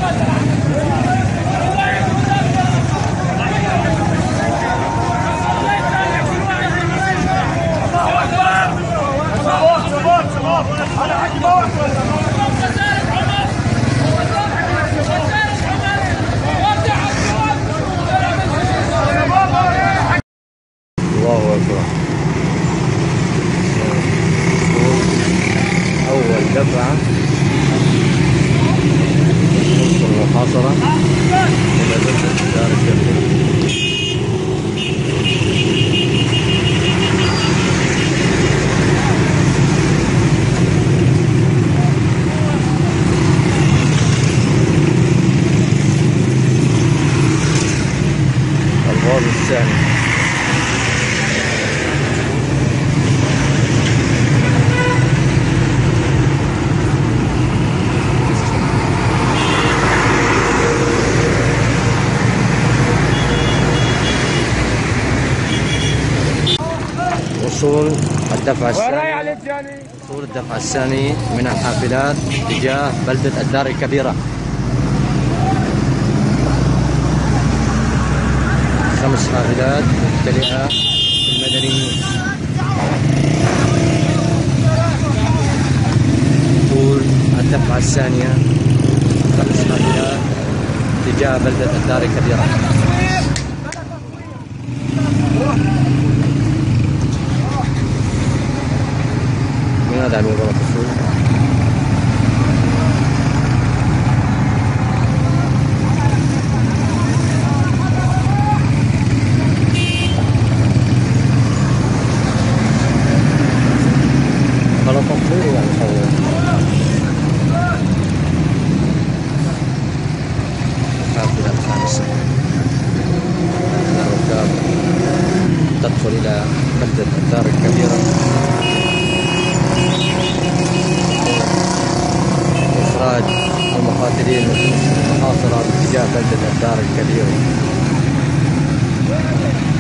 الله أكبر. أول دفعة المحاصرة إلى بلدة الدار الكبيرة. الغاز الثاني. وصول الدفع الثاني من الحافلات تجاه بلدة الدار الكبيرة. 5 حافلات ممتلئة بالمدنيين. وصول الدفعة الثانية 5 حافلات تجاه بلدة الدار الكبيرة. من هذا المباراة السوق على تطوير ومحول. الحافلة الخامسة الركاب تدخل إلى بلدة الدار الكبيرة. إخراج المقاتلين من المحاصرة باتجاه بلدة الدار الكبيرة.